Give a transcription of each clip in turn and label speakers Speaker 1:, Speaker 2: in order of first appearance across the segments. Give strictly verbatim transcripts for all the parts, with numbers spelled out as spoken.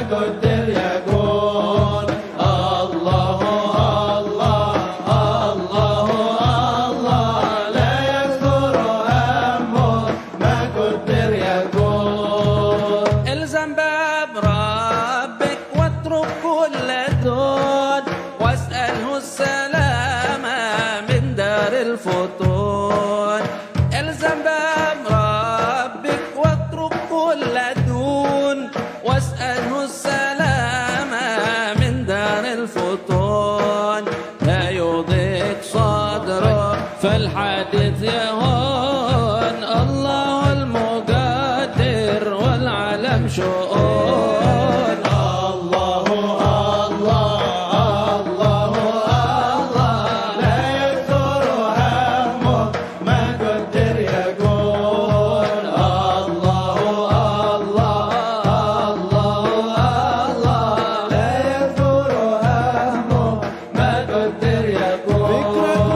Speaker 1: قدر يكون. الله الله الله الله لا يكثر همه ما قدر يكون.
Speaker 2: الزم باب ربك واترك كل دون واسأله السلامة من دار الفتون. الزم باب ربك واترك كل دون واسأله السلامة من دار الفتون. لا يضيق صدره فالحديث يهون. الله المقدر والعالم شؤون.
Speaker 1: الله الله الله الله لا يكثر همه ما قدر يكون. الله الله الله الله لا يكثر همه ما قدر يكون.
Speaker 3: فكرك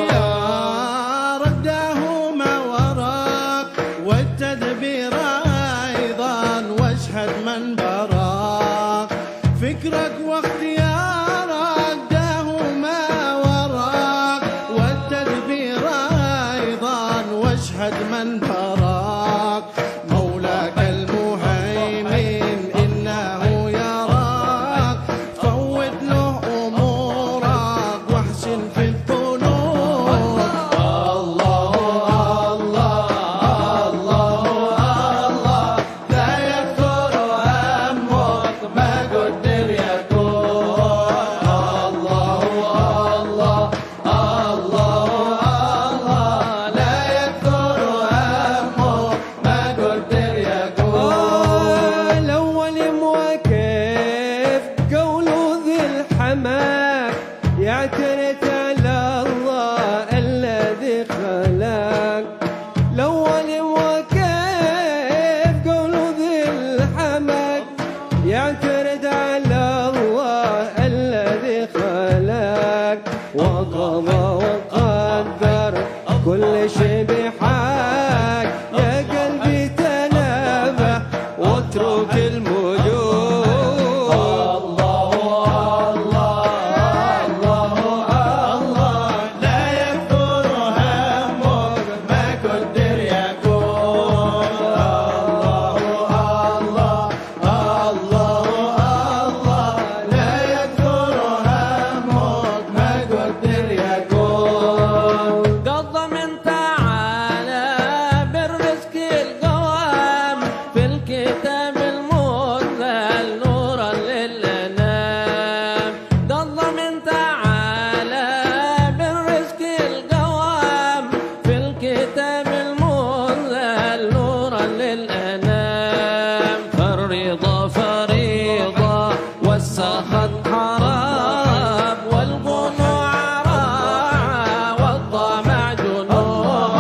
Speaker 3: واختيارك داهما وراك والتدبير أيضا واشهد من براك. فكرك واختيارك داهما وراك والتدبير أيضا واشهد من براك. مولاك المهيمن إنه يراك فوت له أمورك واحسن في الظنون.
Speaker 1: الله الله الله الله لا يكثر همك ما قدر يكون. الله الله الله الله لا يكثر همك ما قدر يكون.
Speaker 4: الأول موقف قوله ذي الحماك يعترف على الله الذي خلق. الأول موقف قوله ذي الحماك يعترف على الله الذي خلق. وقضى وقدر كل شيء بحق. يا قلبي تنبه واترك المجون.
Speaker 1: الله الله الله الله لا يكثر همك ما قدر يكون. الله الله الله الله لا يكثر همك ما قدر يكون.
Speaker 2: قضى من تعالى بالرزق القوام في الكتاب المنزل نورا للأنام. قضى من تعالى بالرزق القوام في الكتاب المنزل نورا للأنام. فالرضا فريضة والسخط حرام والقنوع راعة والطمع جنون.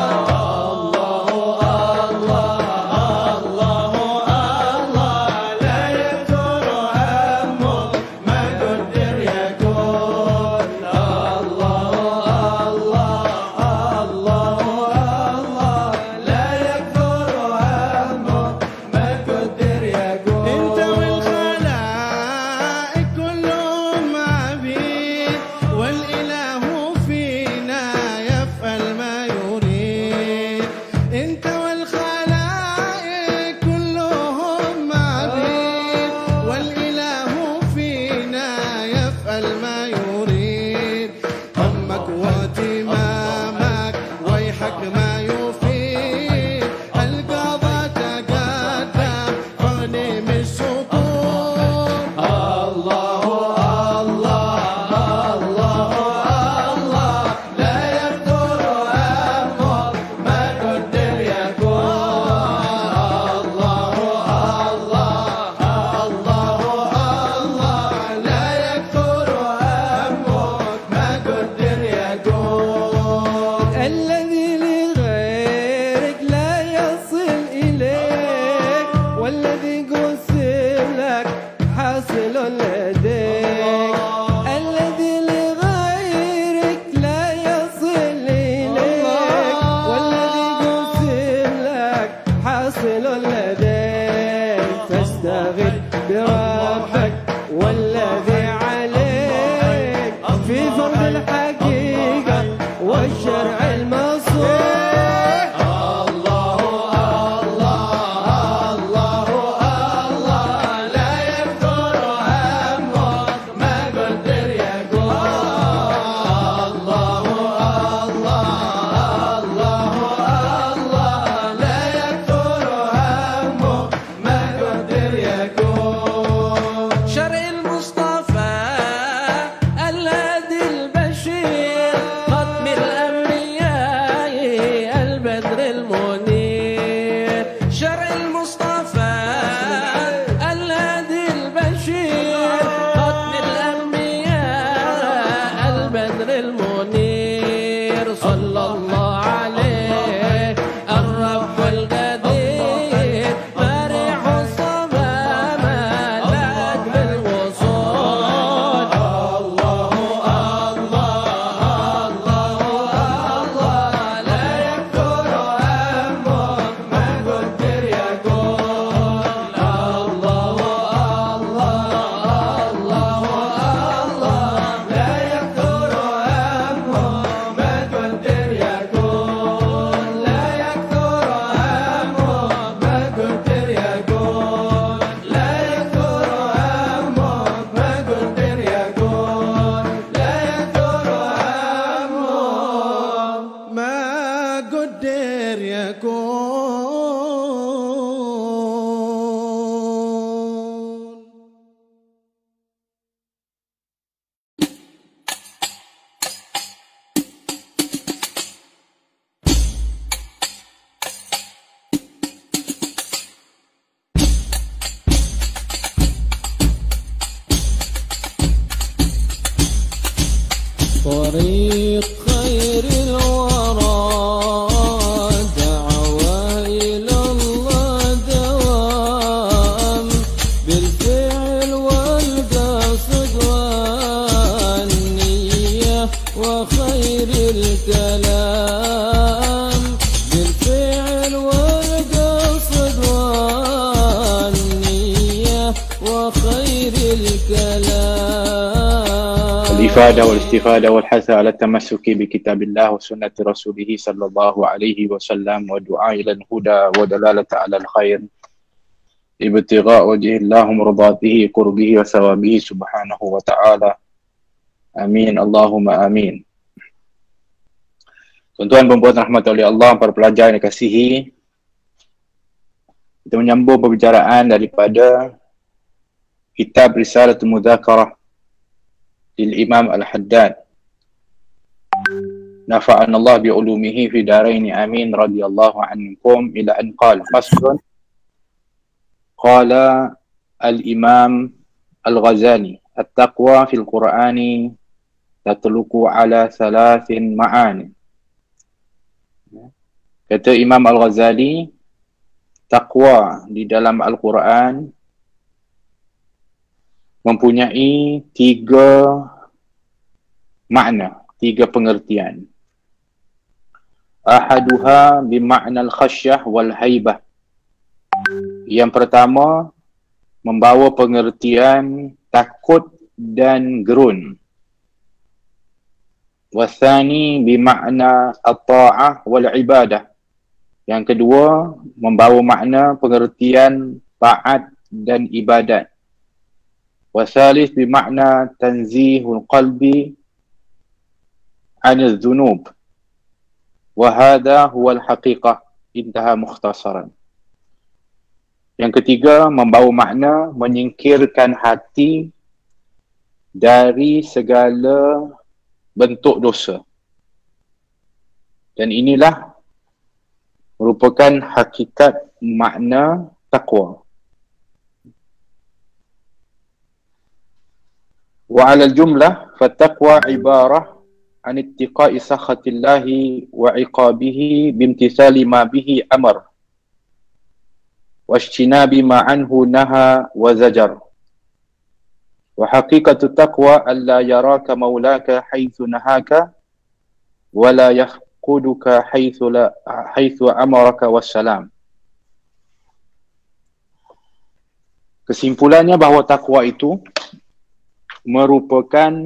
Speaker 1: الله الله الله الله لا يكثر همك ما قدر يكون. الله الله الله الله لا يكثر همك ما قدر يكون.
Speaker 3: انت والخلائق كلهم عبيد والاله فينا يفعل ما يريد. انت والخلائق كلهم عبيد والاله فينا يفعل ما يريد. همك واتمامك ويحك ما يفيد. القضاء تقدم فاغنم السطور.
Speaker 1: الله الله الله الله لا يكثر همك ما قدر يكون. الله الله الله الله لا يكثر همك ما قدر يكون.
Speaker 4: الذي لغيرك لا يصل إليك والذي قسم لك حاصل لديك. الذي لغيرك لا يصل إليك والذي قسم لك حاصل لديك. واستغل بربك والذي عليك في فرض الحقيقة والشرع المصون.
Speaker 2: طريق خير الورى دعوة إلى الله دوام بالفعل والقصد والنية وخير الكلام بالفعل والقصد والنية وخير الكلام.
Speaker 5: الإفادة والاستفادة والحث على التمسك بكتاب الله وسنة رسوله صلى الله عليه وسلم والدعاء إلى الهدى ودلالة على الخير ابتغاء وجه الله مرضاته قربه وثوابه سبحانه وتعالى. Amin Allahumma amin. Tuan-tuan dan puan rahmat oleh Allah, para pelajar yang dikasihi, kita menyambung pembicaraan daripada kitab Risalatul Mudzakarah lil Imam Al-Haddad nafa'ana Allah bi ulumihi fi daraini amin radhiyallahu ankum ila an qala faslun qala al-Imam Al-Ghazali at-taqwa fil Qur'ani tatluqu ala thalathin ma'ani. Kata Imam Al-Ghazali, takwa di dalam Al-Quran mempunyai tiga makna, tiga pengertian. Ahaduha bima'na al-khasyah wal haibah. Yang pertama membawa pengertian takut dan gerun. Wathani bima'na at-ta'ah wal ibadah. Yang kedua membawa makna pengertian taat dan ibadat. Wasalis bimakna tanzihul qalbi anil dhunub. Wahada huwal haqiqah. Intaha mukhtasaran. Yang ketiga membawa makna menyingkirkan hati dari segala bentuk dosa. Dan inilah merupakan hakikat makna taqwa. وعلى الجملة فالتقوى عبارة عن اتقاء سخط الله وعقابه بامتثال ما به أمر واجتناب ما عنه نهى وزجر. وحقيقة التقوى ألا يراك مولاك حيث نهاك ولا يفقدك حيث, لا حيث أمرك والسلام. kesimpulannya bahawa takwa itu merupakan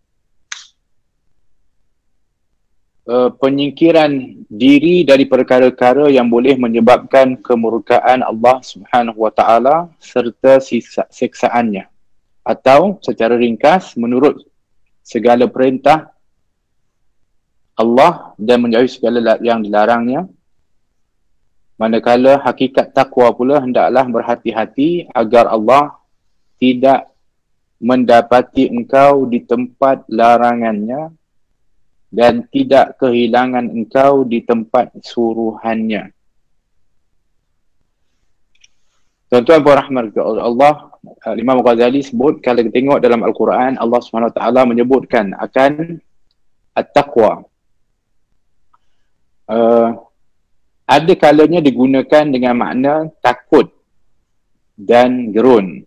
Speaker 5: uh, penyingkiran diri dari perkara-perkara yang boleh menyebabkan kemurkaan Allah Subhanahu wa taala serta sisa, siksaannya. Atau secara ringkas, menurut segala perintah Allah dan menjauhi segala yang dilarangnya. Manakala hakikat takwa pula hendaklah berhati-hati agar Allah tidak mendapati engkau di tempat larangannya dan tidak kehilangan engkau di tempat suruhannya. Tuan-tuan dan rahmat Allah, Imam Ghazali sebut, kalau kita tengok dalam Al-Quran, Allah subhanahu wa taala menyebutkan akan at-taqwa. Uh, ada kalanya digunakan dengan makna takut dan gerun.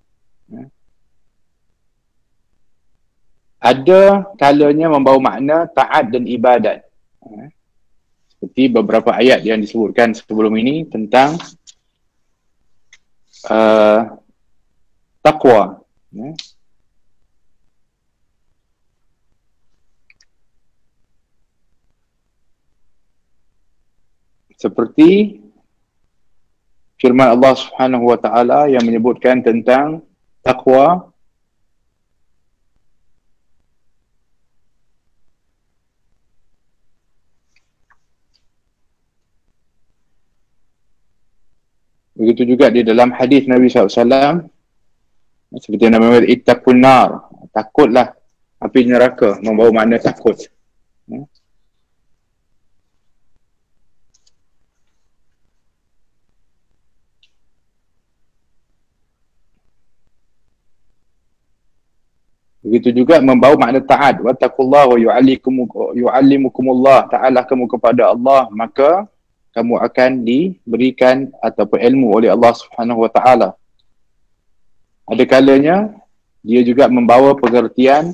Speaker 5: Ada kalanya membawa makna taat dan ibadat. Seperti beberapa ayat yang disebutkan sebelum ini tentang uh, takwa. Seperti firman Allah Subhanahu wa taala yang menyebutkan tentang takwa. Begitu juga di dalam hadis Nabi sallallahu alaihi wasallam, seperti yang Nabi Muhammad, ittaqun nar, takutlah api neraka, membawa makna takut. Begitu juga membawa makna taat, wattaqullaha wa yu'allimukumullah, ta'ala kamu kepada Allah, maka kamu akan diberikan ataupun ilmu oleh Allah Subhanahu wa taala. Ada kalanya dia juga membawa pengertian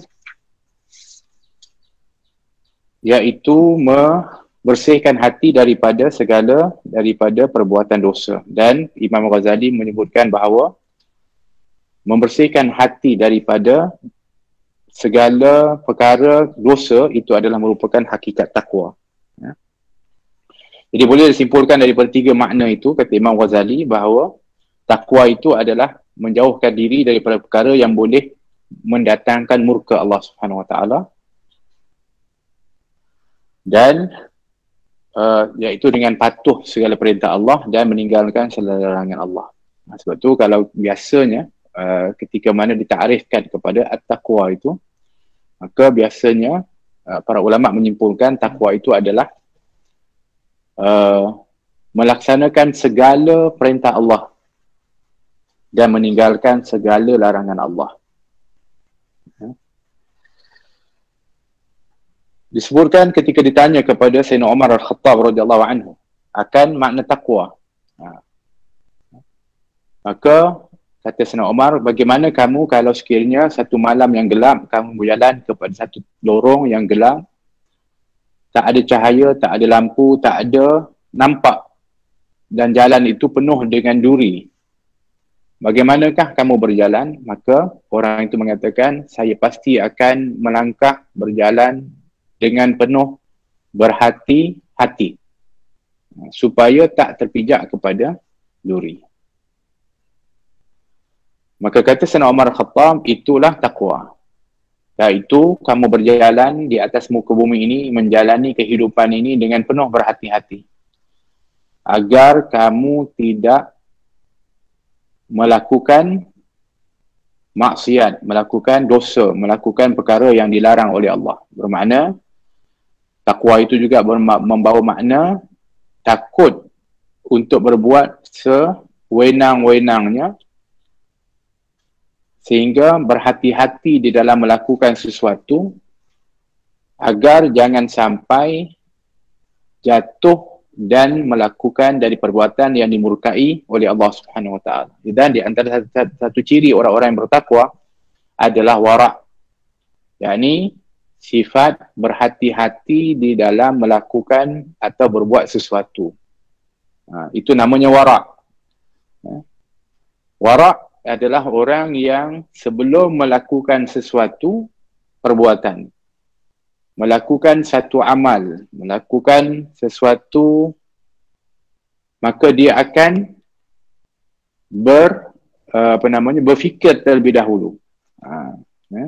Speaker 5: iaitu membersihkan hati daripada segala daripada perbuatan dosa. Dan Imam Ghazali menyebutkan bahawa membersihkan hati daripada segala perkara dosa itu adalah merupakan hakikat takwa. Ya. Jadi boleh disimpulkan daripada tiga makna itu, kata Imam Ghazali, bahawa takwa itu adalah menjauhkan diri daripada perkara yang boleh mendatangkan murka Allah Subhanahu wa taala, dan uh, iaitu dengan patuh segala perintah Allah dan meninggalkan segala larangan Allah. Nah, sebab tu kalau biasanya uh, ketika mana ditakrifkan kepada at-taqwa itu, maka biasanya uh, para ulama menyimpulkan takwa itu adalah uh, melaksanakan segala perintah Allah dan meninggalkan segala larangan Allah. Disebutkan ketika ditanya kepada Sayyidina Umar Al-Khattab radhiyallahu anhu akan makna takwa. Maka kata Sayyidina Umar, bagaimana kamu kalau sekiranya satu malam yang gelap kamu berjalan kepada satu lorong yang gelap, tak ada cahaya, tak ada lampu, tak ada nampak, dan jalan itu penuh dengan duri. Bagaimanakah kamu berjalan? Maka orang itu mengatakan, saya pasti akan melangkah berjalan dengan penuh berhati-hati supaya tak terpijak kepada duri. Maka kata Sayyidina Umar Khattab, itulah takwa. Iaitu kamu berjalan di atas muka bumi ini, menjalani kehidupan ini dengan penuh berhati-hati agar kamu tidak melakukan maksiat, melakukan dosa, melakukan perkara yang dilarang oleh Allah. Bermakna takwa itu juga membawa makna takut untuk berbuat sewenang-wenangnya, sehingga berhati-hati di dalam melakukan sesuatu agar jangan sampai jatuh dan melakukan dari perbuatan yang dimurkai oleh Allah Subhanahu wa taala. Dan di antara satu, satu, satu ciri orang-orang yang bertakwa adalah wara', yakni sifat berhati-hati di dalam melakukan atau berbuat sesuatu. Ha, itu namanya wara'. Wara' adalah orang yang sebelum melakukan sesuatu perbuatan, melakukan satu amal, melakukan sesuatu, maka dia akan ber uh, apa namanya berfikir terlebih dahulu. Ha, eh?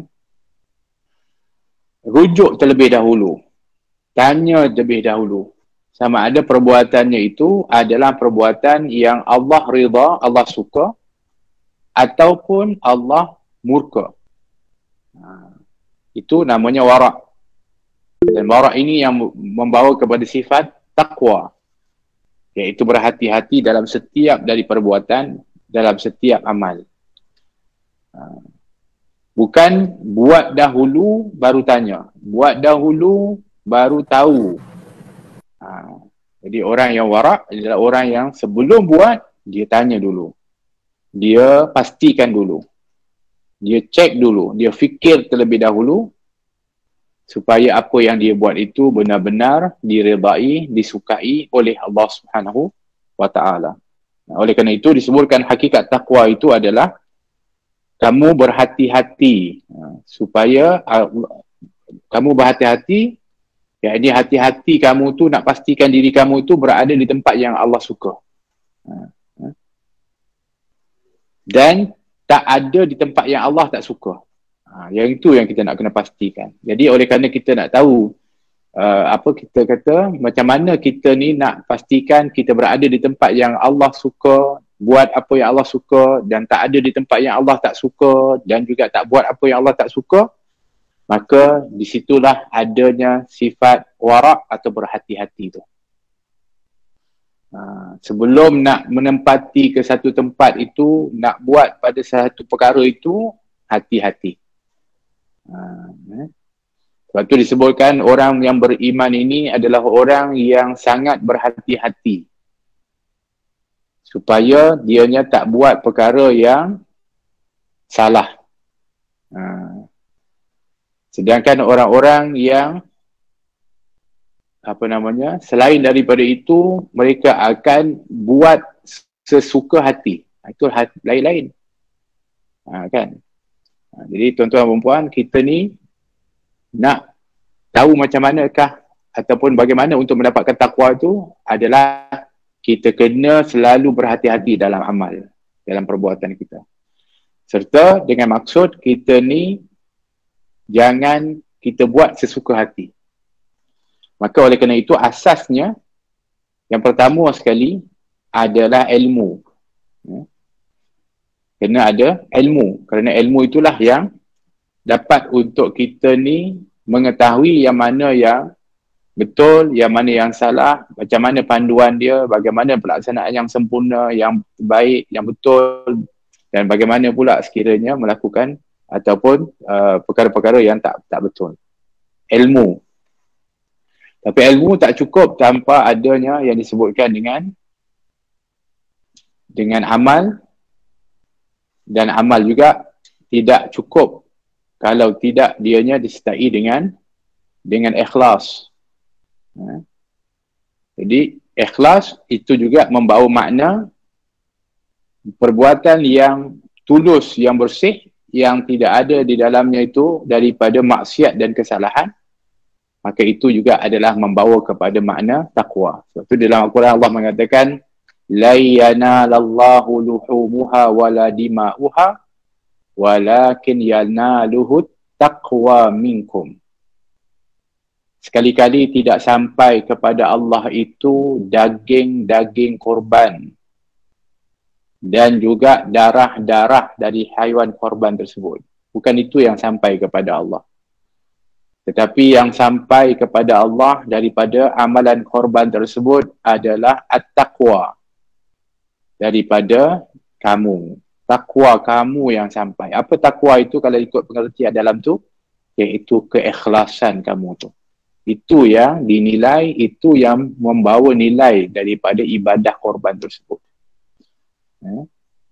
Speaker 5: Rujuk terlebih dahulu, tanya terlebih dahulu sama ada perbuatannya itu adalah perbuatan yang Allah ridha, Allah suka, ataupun Allah murka. Ha, itu namanya wara'. Dan wara' ini yang membawa kepada sifat taqwa, iaitu berhati-hati dalam setiap dari perbuatan, dalam setiap amal. Ha, bukan buat dahulu baru tanya, buat dahulu baru tahu. Ha, jadi orang yang wara' adalah orang yang sebelum buat, dia tanya dulu, dia pastikan dulu, dia cek dulu, dia fikir terlebih dahulu supaya apa yang dia buat itu benar-benar diredai, disukai oleh Allah Subhanahu wa taala. Oleh kerana itu disebutkan hakikat takwa itu adalah kamu berhati-hati, supaya kamu berhati-hati, yakni hati-hati kamu tu nak pastikan diri kamu tu berada di tempat yang Allah suka. Dan tak ada di tempat yang Allah tak suka. Ha, yang itu yang kita nak kena pastikan. Jadi oleh kerana kita nak tahu uh, apa kita kata, macam mana kita ni nak pastikan kita berada di tempat yang Allah suka, buat apa yang Allah suka, dan tak ada di tempat yang Allah tak suka, dan juga tak buat apa yang Allah tak suka, maka disitulah adanya sifat wara' atau berhati-hati tu. Ha, sebelum nak menempati ke satu tempat itu, nak buat pada satu perkara itu, hati-hati. Ha, eh. Sebab tu disebutkan orang yang beriman ini adalah orang yang sangat berhati-hati, supaya dianya tak buat perkara yang salah. Ha. Sedangkan orang-orang yang apa namanya, selain daripada itu, mereka akan buat sesuka hati. Itu hati, lain-lain. Ha, kan? Ha, jadi tuan-tuan dan puan, kita ni nak tahu macam manakah ataupun bagaimana untuk mendapatkan takwa itu adalah kita kena selalu berhati-hati dalam amal, dalam perbuatan kita. Serta dengan maksud kita ni jangan kita buat sesuka hati. Maka oleh kerana itu asasnya yang pertama sekali adalah ilmu. Kena ada ilmu, kerana ilmu itulah yang dapat untuk kita ni mengetahui yang mana yang betul, yang mana yang salah, macam mana panduan dia, bagaimana pelaksanaan yang sempurna, yang baik, yang betul, dan bagaimana pula sekiranya melakukan ataupun uh, perkara-perkara yang tak tak betul. Ilmu. Tapi ilmu tak cukup tanpa adanya yang disebutkan dengan dengan amal, dan amal juga tidak cukup kalau tidak dianya disertai dengan dengan ikhlas. Ha? Jadi ikhlas itu juga membawa makna perbuatan yang tulus, yang bersih, yang tidak ada di dalamnya itu daripada maksiat dan kesalahan, maka itu juga adalah membawa kepada makna taqwa. Sebab itu dalam Al-Quran Allah mengatakan la yanalallahu luhumuha wala dima'uha walakin yanaluhu taqwa minkum. Sekali-kali tidak sampai kepada Allah itu daging-daging korban dan juga darah-darah dari haiwan korban tersebut. Bukan itu yang sampai kepada Allah. Tetapi yang sampai kepada Allah daripada amalan korban tersebut adalah at-taqwa. Daripada kamu. Takwa kamu yang sampai. Apa takwa itu kalau ikut pengertian dalam tu? Iaitu keikhlasan kamu tu. Itu yang dinilai, itu yang membawa nilai daripada ibadah korban tersebut. Ya.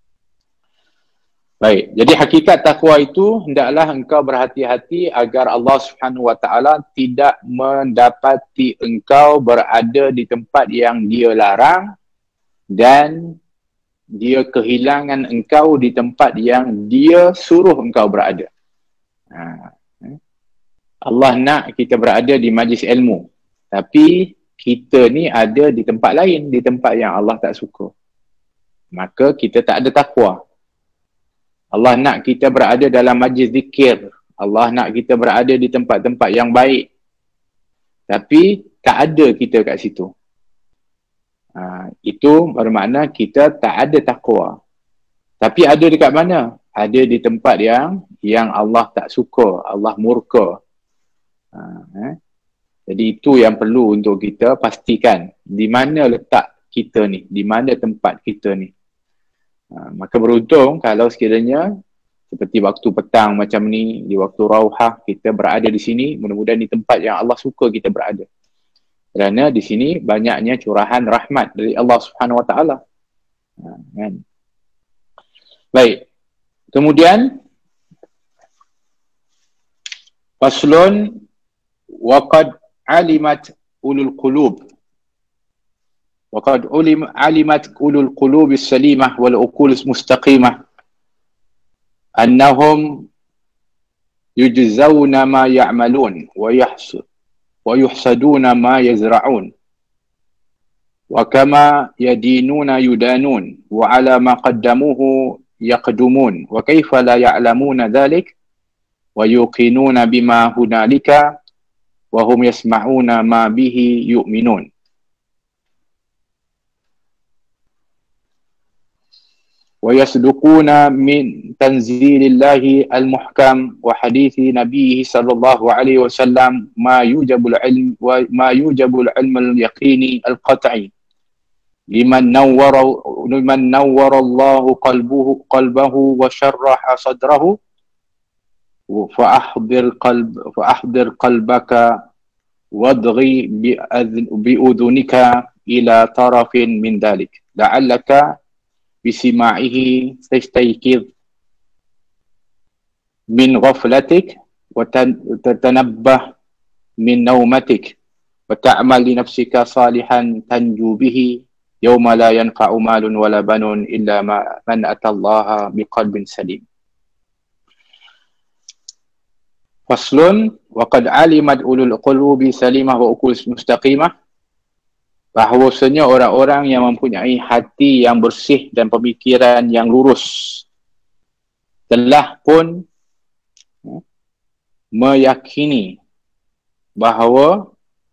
Speaker 5: Baik, jadi hakikat takwa itu hendaklah engkau berhati-hati agar Allah Subhanahu Wa Taala tidak mendapati engkau berada di tempat yang Dia larang dan dia kehilangan engkau di tempat yang dia suruh engkau berada. Ha. Allah nak kita berada di majlis ilmu, tapi kita ni ada di tempat lain, di tempat yang Allah tak suka. Maka kita tak ada takwa. Allah nak kita berada dalam majlis zikir, Allah nak kita berada di tempat-tempat yang baik, tapi tak ada kita kat situ. Ha, itu bermakna kita tak ada takwa. Tapi ada dekat mana? Ada di tempat yang yang Allah tak suka, Allah murka. Ha, eh? Jadi itu yang perlu untuk kita pastikan, di mana letak kita ni, di mana tempat kita ni. Ha, maka beruntung kalau sekiranya seperti waktu petang macam ni, di waktu rauhah kita berada di sini, mudah-mudahan di tempat yang Allah suka kita berada. Kerana di sini banyaknya curahan rahmat dari Allah Subhanahu Wa Taala. Ha, kan? Baik. Kemudian faslun waqad alimat ulul qulub waqad ulim alimat ulul qulub as-salimah wal uqul mustaqimah annahum yujzauna ma ya'malun wa yahsud wa yuhsaduna ma yazra'un wa kama yadinuna yudanun wa ala ma qaddamuhu yaqdumun wa kaifa la ya'lamuna dhalik wa yuqinuna bima hunalika wa hum yasma'una ma bihi yu'minun. Wa yasduquna min tanzilillahi al-muhkam wa hadithi nabiyhi sallallahu alaihi wasallam ma yujabul ilm wa ma yujabul ilm al-yaqini al-qat'i liman nawwara liman nawwara Allahu qalbuhu qalbahu wa sharraha sadrahu فأحضر قلب فأحضر قلبك واضغي بأذنك إلى طرف من ذلك لعلك بسماعه تستيقظ من غفلتك وتتنبه من نومتك وتعمل لنفسك صالحا تنجو به يوم لا ينفع مال ولا بنون إلا من أتى الله بقلب سليم. Faslun waqad alimat ulul qulubi salimah wa uqul mustaqimah, bahawasanya orang-orang yang mempunyai hati yang bersih dan pemikiran yang lurus telah pun meyakini bahawa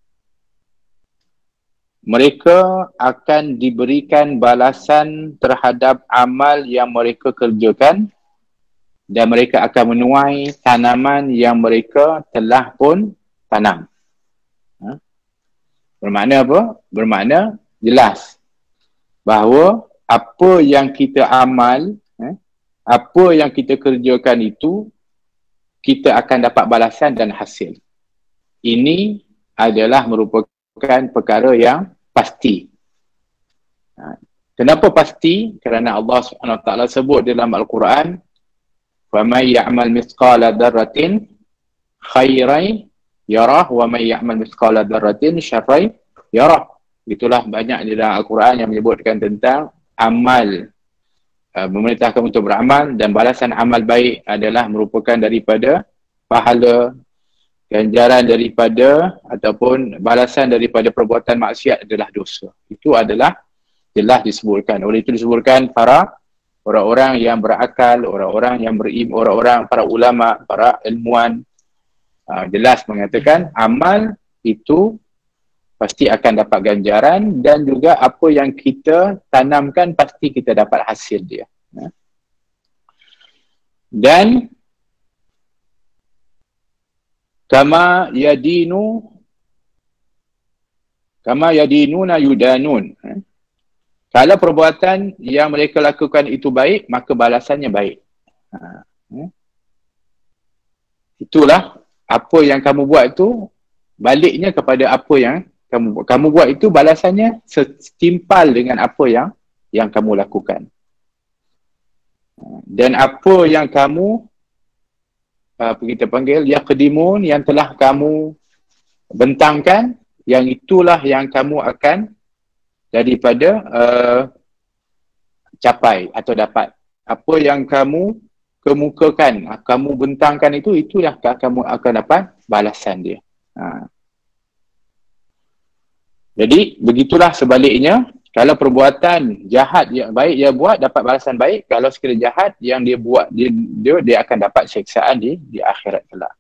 Speaker 5: mereka akan diberikan balasan terhadap amal yang mereka kerjakan, dan mereka akan menuai tanaman yang mereka telah pun tanam. Ha? Bermakna apa? Bermakna jelas bahawa apa yang kita amal, eh, apa yang kita kerjakan itu, kita akan dapat balasan dan hasil. Ini adalah merupakan perkara yang pasti. Ha. Kenapa pasti? Kerana Allah Subhanahu Wa Taala sebut dalam Al-Quran, وَمَنْ يَعْمَلْ مِثْقَالَ ذَرَّةٍ خَيْرًا يَرَهُ وَمَنْ يَعْمَلْ مِثْقَالَ ذَرَّةٍ شَرًّا يَرَهُ. Itulah banyak di dalam Al-Quran yang menyebutkan tentang amal, uh, memerintahkan untuk beramal, dan balasan amal baik adalah merupakan daripada pahala, ganjaran daripada ataupun balasan daripada perbuatan maksiat adalah dosa. Itu adalah jelas disebutkan. Oleh itu disebutkan para orang-orang yang berakal, orang-orang yang berim, orang-orang, para ulama, para ilmuwan uh, jelas mengatakan amal itu pasti akan dapat ganjaran, dan juga apa yang kita tanamkan pasti kita dapat hasil dia. Ya. Dan kama yadinu kama yadinuna yudanun. Ya. Kalau perbuatan yang mereka lakukan itu baik, maka balasannya baik. Ha. Itulah apa yang kamu buat itu, baliknya kepada apa yang kamu buat. Kamu buat itu balasannya setimpal dengan apa yang yang kamu lakukan. Dan apa yang kamu, apa kita panggil, yaqdimun, yang telah kamu bentangkan, yang itulah yang kamu akan daripada uh, capai atau dapat. Apa yang kamu kemukakan, kamu bentangkan itu, itu yang kamu akan dapat balasan dia. Ha. Jadi begitulah sebaliknya, kalau perbuatan jahat yang baik dia buat dapat balasan baik, kalau sekiranya jahat yang dia buat dia dia, dia akan dapat siksaan di di akhirat kelak.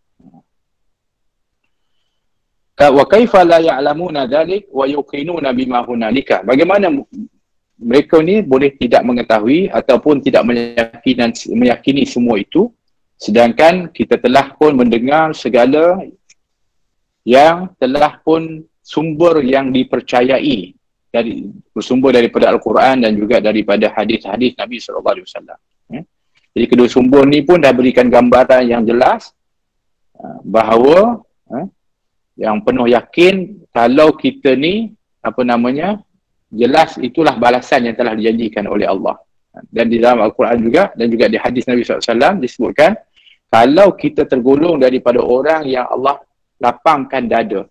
Speaker 5: Wa kaifa la ya'lamuna dzalik wa yuqinuna bima hunalika. Bagaimana mereka ni boleh tidak mengetahui ataupun tidak meyakini, meyakini semua itu, sedangkan kita telah pun mendengar segala yang telah pun sumber yang dipercayai dari bersumber daripada Al-Quran dan juga daripada hadis-hadis Nabi sallallahu alaihi wasallam. Jadi kedua sumber ni pun dah berikan gambaran yang jelas bahawa yang penuh yakin kalau kita ni apa namanya jelas itulah balasan yang telah dijanjikan oleh Allah. Dan di dalam Al-Quran juga dan juga di hadis Nabi sallallahu alaihi wasallam disebutkan kalau kita tergolong daripada orang yang Allah lapangkan dada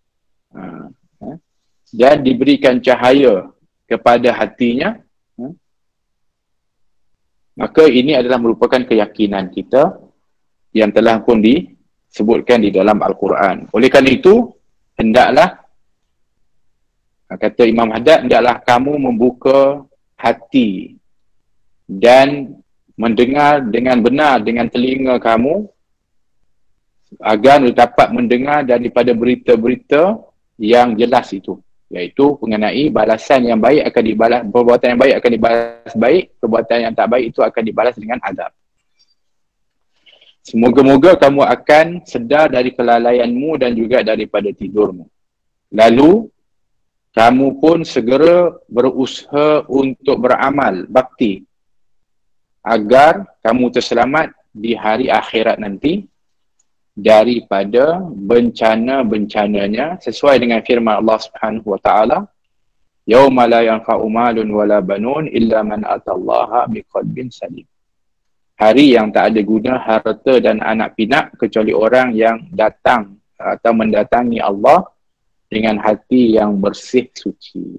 Speaker 5: dan diberikan cahaya kepada hatinya, maka ini adalah merupakan keyakinan kita yang telah pun disebutkan di dalam Al-Quran. Oleh kerana itu, hendaklah, kata Imam Haddad, hendaklah kamu membuka hati dan mendengar dengan benar dengan telinga kamu agar dapat mendengar daripada berita-berita yang jelas itu, iaitu mengenai balasan yang baik akan dibalas, perbuatan yang baik akan dibalas baik, perbuatan yang tak baik itu akan dibalas dengan azab. Semoga-moga kamu akan sedar dari kelalaianmu dan juga daripada tidurmu. Lalu kamu pun segera berusaha untuk beramal bakti agar kamu terselamat di hari akhirat nanti daripada bencana-bencananya sesuai dengan firman Allah Subhanahu wa taala, yauma la yanfa'u malun wala banun illa man atallaha biqalbin salim. Hari yang tak ada guna harta dan anak pinak kecuali orang yang datang atau mendatangi Allah dengan hati yang bersih suci.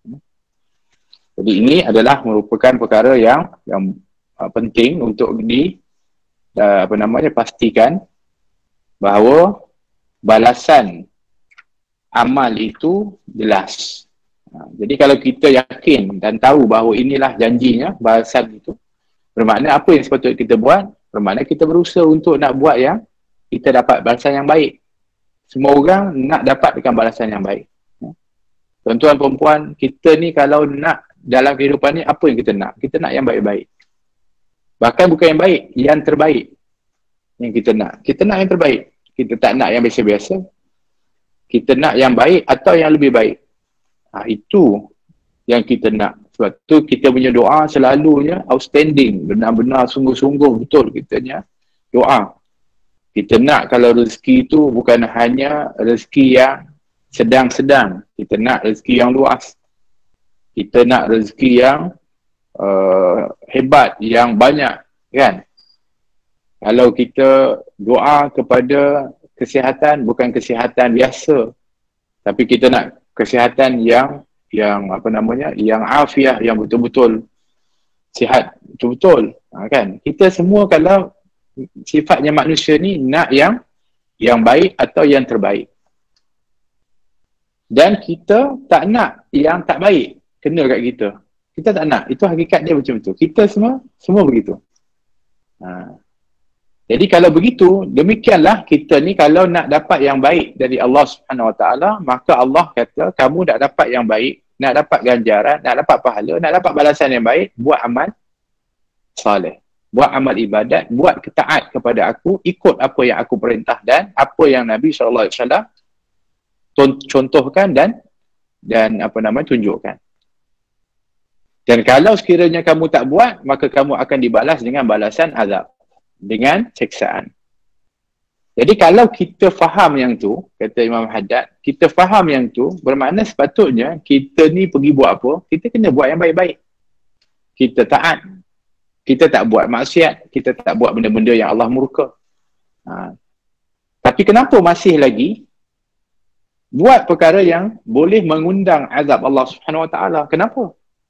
Speaker 5: Jadi ini adalah merupakan perkara yang yang uh, penting untuk di uh, apa namanya pastikan bahawa balasan amal itu jelas. Ha, jadi kalau kita yakin dan tahu bahawa inilah janjinya, balasan itu, bermakna apa yang sepatutnya kita buat? Bermakna kita berusaha untuk nak buat yang kita dapat balasan yang baik. Semua orang nak dapatkan balasan yang baik. Tuan-tuan perempuan, kita ni kalau nak dalam kehidupan ni, apa yang kita nak? Kita nak yang baik-baik. Bahkan bukan yang baik, yang terbaik yang kita nak. Kita nak yang terbaik. Kita tak nak yang biasa-biasa. Kita nak yang baik atau yang lebih baik. Ha, itu yang kita nak. Sebab tu kita punya doa selalunya outstanding. Benar-benar sungguh-sungguh betul kitanya doa. Kita nak kalau rezeki itu bukan hanya rezeki yang sedang-sedang. Kita nak rezeki yang luas. Kita nak rezeki yang uh, hebat, yang banyak. Kan? Kalau kita doa kepada kesihatan, bukan kesihatan biasa, tapi kita nak kesihatan yang yang apa namanya, yang afiah, yang betul-betul sihat, betul-betul. Ha, kan? Kita semua kalau sifatnya manusia ni nak yang yang baik atau yang terbaik. Dan kita tak nak yang tak baik kena kat kita. Kita tak nak. Itu hakikat dia macam tu. Kita semua semua begitu. Ha. Jadi kalau begitu, demikianlah kita ni kalau nak dapat yang baik dari Allah Subhanahu Wa Taala, maka Allah kata kamu nak dapat yang baik, nak dapat ganjaran, nak dapat pahala, nak dapat balasan yang baik, buat amal soleh, buat amal ibadat, buat ketaat kepada aku, ikut apa yang aku perintah dan apa yang Nabi sallallahu alaihi wasallam contohkan dan dan apa namanya tunjukkan. Dan kalau sekiranya kamu tak buat, maka kamu akan dibalas dengan balasan azab, dengan siksaan. Jadi kalau kita faham yang tu, kata Imam Haddad, kita faham yang tu, bermakna sepatutnya kita ni pergi buat apa, kita kena buat yang baik-baik. Kita taat, kita tak buat maksiat, kita tak buat benda-benda yang Allah murka. Ha. Tapi kenapa masih lagi buat perkara yang boleh mengundang azab Allah Subhanahu Wa Taala? Kenapa?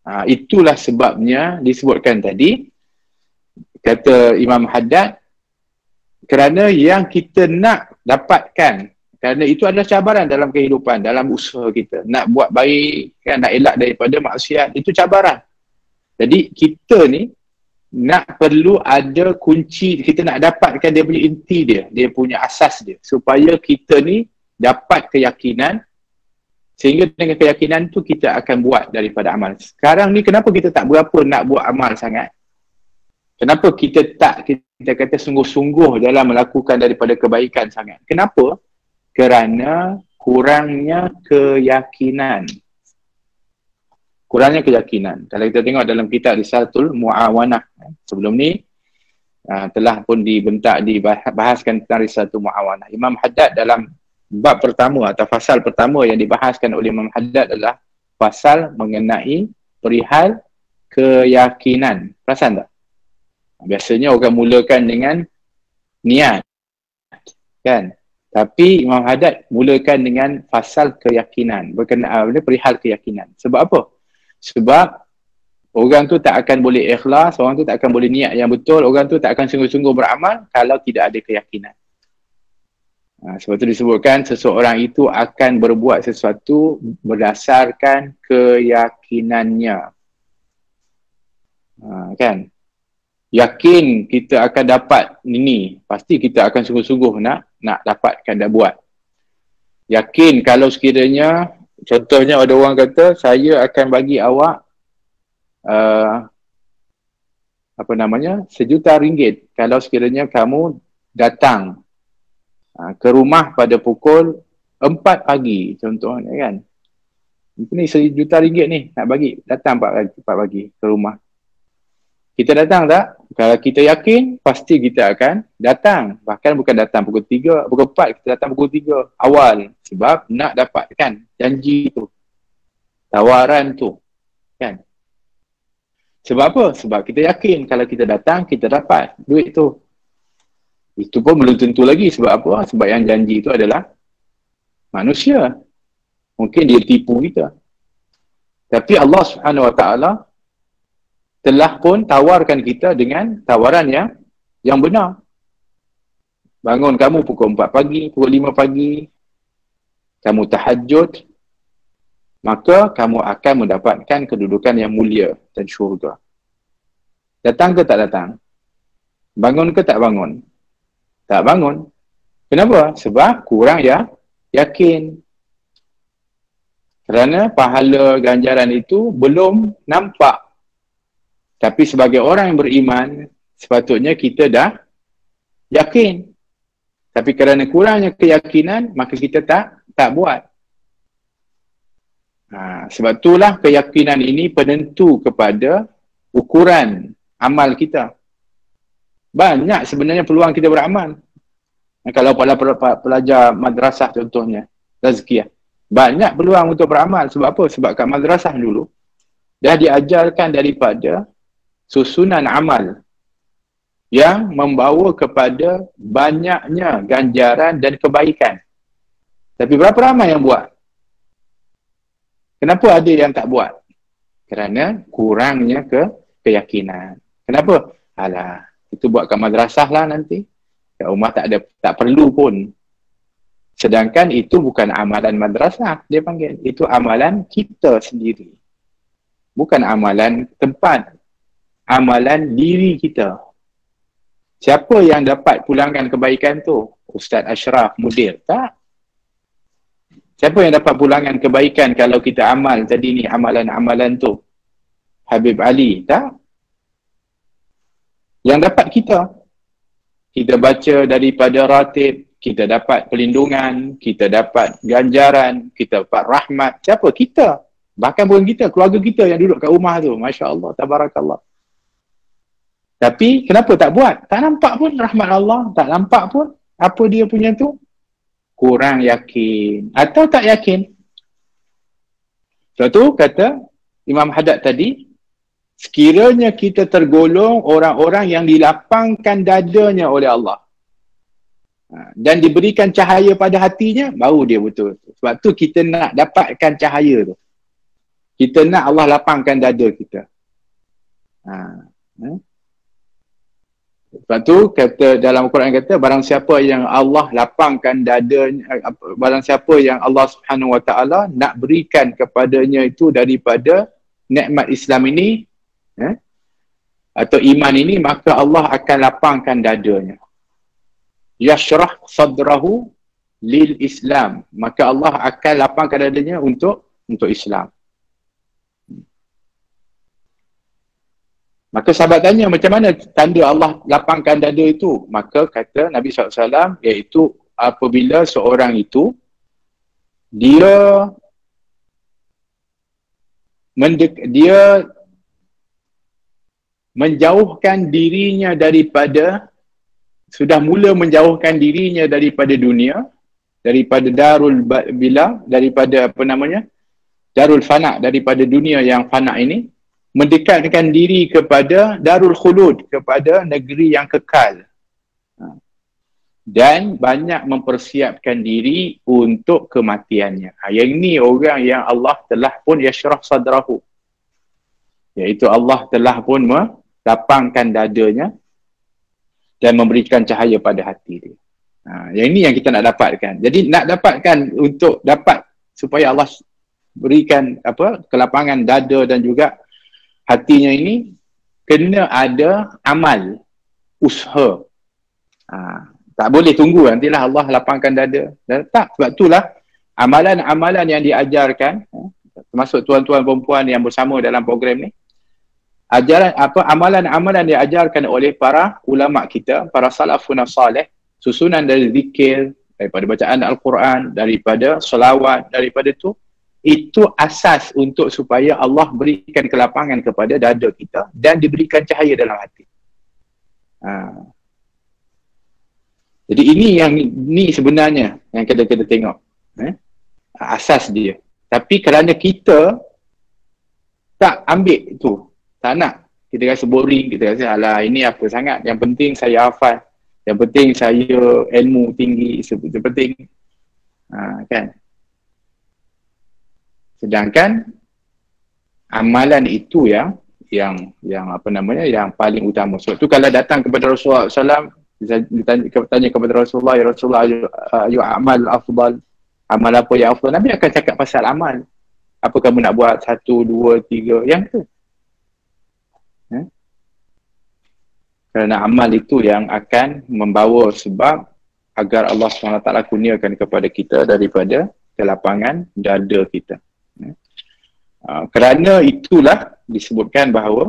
Speaker 5: Ha, itulah sebabnya disebutkan tadi, kata Imam Haddad, kerana yang kita nak dapatkan, kerana itu adalah cabaran dalam kehidupan, dalam usaha kita. Nak buat baik, kan, nak elak daripada maksiat, itu cabaran. Jadi kita ni nak perlu ada kunci, kita nak dapatkan dia punya inti dia, dia punya asas dia, supaya kita ni dapat keyakinan, sehingga dengan keyakinan tu kita akan buat daripada amal. Sekarang ni kenapa kita tak berapa nak buat amal sangat? Kenapa kita tak, kita kata sungguh-sungguh dalam melakukan daripada kebaikan sangat? Kenapa? Kerana kurangnya keyakinan. Kurangnya keyakinan. Kalau kita tengok dalam kitab Risalatul Mu'awanah, sebelum ni uh, telah pun dibentak, dibahaskan tentang Risalatul Mu'awanah. Imam Haddad dalam bab pertama atau fasal pertama yang dibahaskan oleh Imam Haddad adalah fasal mengenai perihal keyakinan. Perasan tak? Biasanya orang mulakan dengan niat, kan? Tapi Imam Haddad mulakan dengan fasal keyakinan, berkenaan perihal keyakinan. Sebab apa? Sebab orang tu tak akan boleh ikhlas, orang tu tak akan boleh niat yang betul, orang tu tak akan sungguh-sungguh beramal kalau tidak ada keyakinan. Ha, sebab itu disebutkan seseorang itu akan berbuat sesuatu berdasarkan keyakinannya. Ha, kan? Yakin kita akan dapat ini, pasti kita akan sungguh-sungguh nak nak dapatkan dan buat. Yakin kalau sekiranya, contohnya ada orang kata, saya akan bagi awak uh, apa namanya, sejuta ringgit kalau sekiranya kamu datang uh, ke rumah pada pukul empat pagi, contohnya, kan. Ini sejuta ringgit ni nak bagi, datang empat pagi ke rumah. Kita datang tak? Kalau kita yakin, pasti kita akan datang. Bahkan bukan datang pukul tiga, pukul empat, kita datang pukul tiga awal. Sebab nak dapatkan janji tu, tawaran tu, kan? Sebab apa? Sebab kita yakin kalau kita datang, kita dapat duit tu. Itu pun belum tentu lagi. Sebab apa? Sebab yang janji itu adalah manusia. Mungkin dia tipu kita. Tapi Allah Subhanahu Wa Taala telah pun tawarkan kita dengan tawaran yang yang benar. Bangun kamu pukul empat pagi, pukul lima pagi, kamu tahajud, maka kamu akan mendapatkan kedudukan yang mulia dan syurga. Datang ke tak datang? Bangun ke tak bangun? Tak bangun. Kenapa? Sebab kurang ya yakin. Kerana pahala ganjaran itu belum nampak. Tapi sebagai orang yang beriman, sepatutnya kita dah yakin. Tapi kerana kurangnya keyakinan, maka kita tak tak buat. Ha, sebab itulah keyakinan ini penentu kepada ukuran amal kita. Banyak sebenarnya peluang kita beramal. Kalau pada pelajar madrasah contohnya, tazkiyah, banyak peluang untuk beramal. Sebab apa? Sebab kat madrasah dulu dah diajarkan daripada susunan amal yang membawa kepada banyaknya ganjaran dan kebaikan. Tapi berapa ramai yang buat? Kenapa ada yang tak buat? Kerana kurangnya ke keyakinan. Kenapa? Alah, itu buat kat madrasah lah nanti. Kat rumah tak ada, tak perlu pun. Sedangkan itu bukan amalan madrasah, dia panggil. Itu amalan kita sendiri. Bukan amalan tempat. Amalan diri kita. Siapa yang dapat pulangan kebaikan tu? Ustaz Ashraf, mudir? Tak. Siapa yang dapat pulangan kebaikan kalau kita amal tadi ni, amalan-amalan tu? Habib Ali? Tak. Yang dapat kita. Kita baca daripada ratib, kita dapat pelindungan, kita dapat ganjaran, kita dapat rahmat. Siapa? Kita. Bahkan bukan kita, keluarga kita yang duduk kat rumah tu. Masya Allah, tabarakallah. Tapi kenapa tak buat? Tak nampak pun rahmat Allah. Tak nampak pun apa dia punya tu. Kurang yakin. Atau tak yakin. Sebab tu kata Imam Haddad tadi, sekiranya kita tergolong orang-orang yang dilapangkan dadanya oleh Allah dan diberikan cahaya pada hatinya, baru dia betul. Sebab tu kita nak dapatkan cahaya tu. Kita nak Allah lapangkan dada kita. Ha. Eh? Sebab tu kata dalam Al-Quran kata barang siapa yang Allah lapangkan dadanya, barang siapa yang Allah Subhanahu Wa Taala nak berikan kepadanya itu daripada nikmat Islam ini, eh, atau iman ini, maka Allah akan lapangkan dadanya. Yashrah sadrahu lil Islam, maka Allah akan lapangkan dadanya untuk untuk Islam. Maka sahabat tanya, macam mana tanda Allah lapangkan dada itu? Maka kata Nabi sallallahu alaihi wasallam, iaitu apabila seorang itu dia mendek, dia menjauhkan dirinya daripada, sudah mula menjauhkan dirinya daripada dunia, daripada darul bila, daripada apa namanya, darul fana, daripada dunia yang fana ini, mendekatkan diri kepada darul khulud, kepada negeri yang kekal, dan banyak mempersiapkan diri untuk kematiannya. Yang ini orang yang Allah telah pun yashrah sadrahu, iaitu Allah telah pun melapangkan dadanya dan memberikan cahaya pada hati dia. Ha, yang ini yang kita nak dapatkan. Jadi nak dapatkan, untuk dapat supaya Allah berikan apa kelapangan dada dan juga hatinya ini, kena ada amal, usaha. Ha, tak boleh tunggu nantilah Allah lapangkan dada. Dan tak, sebab itulah amalan-amalan yang diajarkan, termasuk tuan-tuan perempuan yang bersama dalam program ni, ajaran apa amalan-amalan yang diajarkan oleh para ulama kita, para salafun salih, susunan dari zikir, daripada bacaan Al-Quran, daripada selawat, daripada tu, itu asas untuk supaya Allah berikan kelapangan kepada dada kita dan diberikan cahaya dalam hati. Ha. Jadi ini yang ni sebenarnya yang kita kita tengok, eh? Asas dia. Tapi kerana kita tak ambil tu, tak nak, kita rasa boring, kita rasa alah ini apa sangat, yang penting saya hafal, yang penting saya ilmu tinggi, yang penting, ha, kan? Sedangkan amalan itu yang yang yang apa namanya, yang paling utama. Sebab tu kalau datang kepada Rasulullah sallallahu alaihi wasallam, ditanya, ditanya kepada Rasulullah, ya Rasulullah, ayu amal afdal, amal apa yang afdal, Nabi akan cakap pasal amal. Apa kamu nak buat? Satu, dua, tiga, yang tu. Eh? Kerana amal itu yang akan membawa sebab agar Allah subhanahu wa taala kurniakan kepada kita daripada kelapangan dada kita. Uh, kerana itulah disebutkan bahawa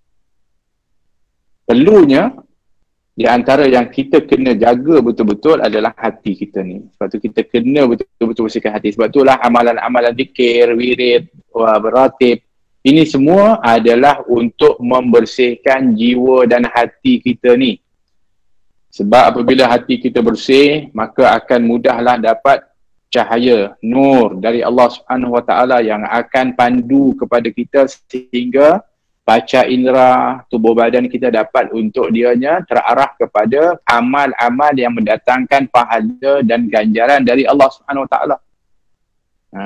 Speaker 5: perlunya di antara yang kita kena jaga betul-betul adalah hati kita ni. Sebab tu kita kena betul-betul bersihkan hati. Sebab itulah amalan-amalan zikir, wirid, beratib, ini semua adalah untuk membersihkan jiwa dan hati kita ni. Sebab apabila hati kita bersih, maka akan mudahlah dapat cahaya, nur dari Allah Subhanahu Wa Taala yang akan pandu kepada kita sehingga baca indera, tubuh badan kita dapat untuk dianya terarah kepada amal-amal yang mendatangkan pahala dan ganjaran dari Allah Subhanahu Wa Taala. Ha.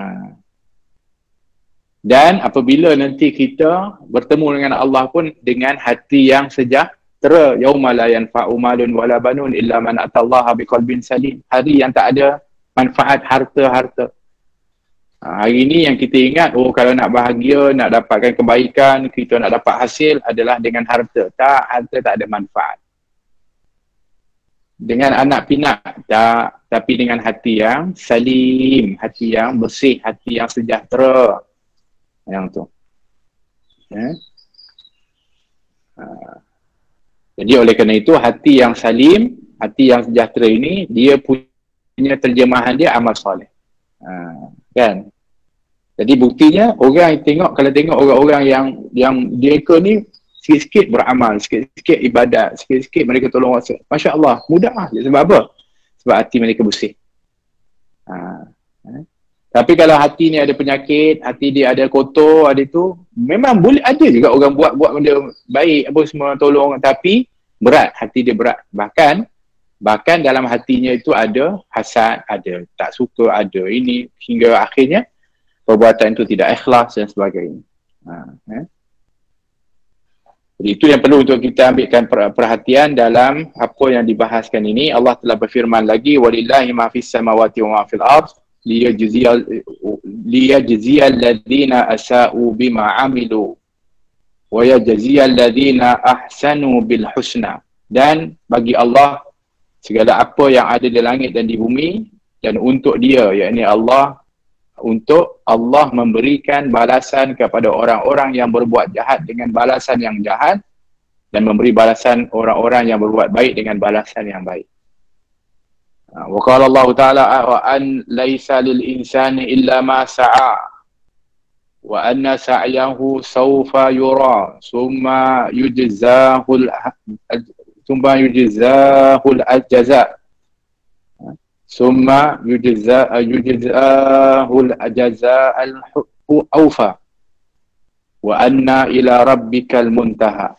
Speaker 5: Dan apabila nanti kita bertemu dengan Allah pun dengan hati yang sejahtera, yauma la yanfa'u malun wala banun illa man atallaha biqalbin salim. Hari yang tak ada manfaat harta-harta. Ha, hari ini yang kita ingat, oh kalau nak bahagia, nak dapatkan kebaikan, kita nak dapat hasil adalah dengan harta. Tak, harta tak ada manfaat. Dengan anak pinak, tak. Tapi dengan hati yang salim, hati yang bersih, hati yang sejahtera. Yang tu. Ya. Ha. Jadi oleh kerana itu, hati yang salim, hati yang sejahtera ini, dia punya punya terjemahan dia amal soleh. Ha, kan? Jadi buktinya orang yang tengok, kalau tengok orang-orang yang yang mereka ni sikit-sikit beramal, sikit-sikit ibadat, sikit-sikit mereka tolong orang, Masya Allah, mudah lah. Sebab apa? Sebab hati mereka bersih. Ha, ha. Tapi kalau hati ni ada penyakit, hati dia ada kotor, ada tu, memang boleh ada juga orang buat-buat benda baik, apa semua tolong, tapi berat, hati dia berat. Bahkan Bahkan dalam hatinya itu ada hasad, ada tak suka, ada ini, hingga akhirnya perbuatan itu tidak ikhlas dan sebagainya. Ha, eh? Jadi itu yang perlu untuk kita ambilkan perhatian dalam apa yang dibahaskan ini. Allah telah berfirman lagi, walillahi ma fis samawati wa ma fil ardh liyajziyal liyajziyal ladzina asa'u bima 'amilu wa yajziyal ladzina ahsanu bil husna. Dan bagi Allah segala apa yang ada di langit dan di bumi, dan untuk dia, yakni Allah, untuk Allah memberikan balasan kepada orang-orang yang berbuat jahat dengan balasan yang jahat, dan memberi balasan orang-orang yang berbuat baik dengan balasan yang baik. Wa qala Allah Ta'ala wa an laisa lil insani illa ma sa'a wa anna sa'yahu sawfa yura summa yujzahul summa yujzahul al-jaza' summa yujza yujzahul jaza'al awfa wa anna ila rabbikal muntaha.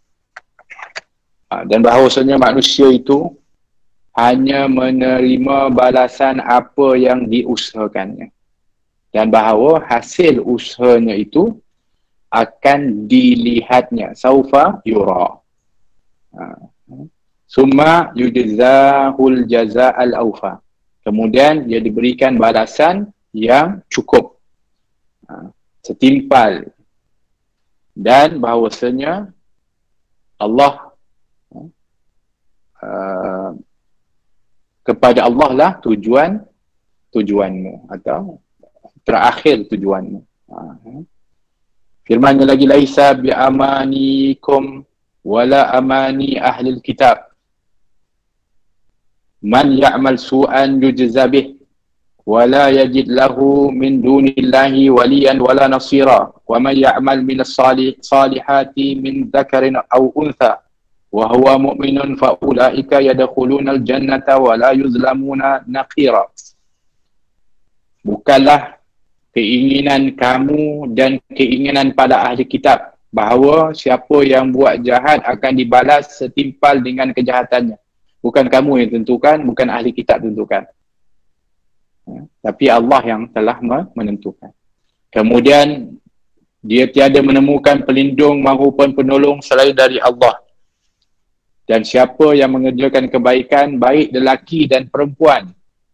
Speaker 5: Dan bahawasanya manusia itu hanya menerima balasan apa yang diusahakannya, dan bahawa hasil usahanya itu akan dilihatnya, saufa yura. Summa yujzahul jaza'al awfa. Kemudian dia diberikan balasan yang cukup, ha, setimpal. Dan bahawasanya Allah, uh, kepada Allah lah tujuan tujuanmu atau terakhir tujuanmu. Ha. Firman-Nya lagi, laisa bi amanikum wala amani ahlil kitab. Man ya'mal su'an yujza bih wa la yajid lahu min dunillahi waliyan wala nasira wa man ya'mal minas salihati min dzakarin aw untha wa huwa mu'minun fa ulaika yadkhulunal jannata wa la yuzlamuna naqira. Bukanlah keinginan kamu dan keinginan pada ahli kitab bahawa siapa yang buat jahat akan dibalas setimpal dengan kejahatannya. Bukan kamu yang tentukan, bukan ahli kitab tentukan, ya, tapi Allah yang telah menentukan. Kemudian dia tiada menemukan pelindung maupun penolong selain dari Allah. Dan siapa yang mengerjakan kebaikan, baik lelaki dan perempuan,